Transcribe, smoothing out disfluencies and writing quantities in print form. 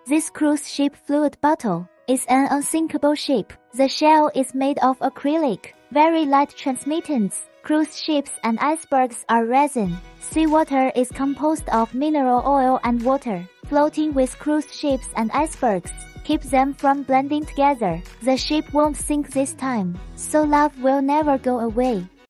This cruise ship fluid bottle is an unsinkable ship. The shell is made of acrylic, very light transmittance. Cruise ships and icebergs are resin. Seawater is composed of mineral oil and water. Floating with cruise ships and icebergs keep them from blending together. The ship won't sink this time, so love will never go away.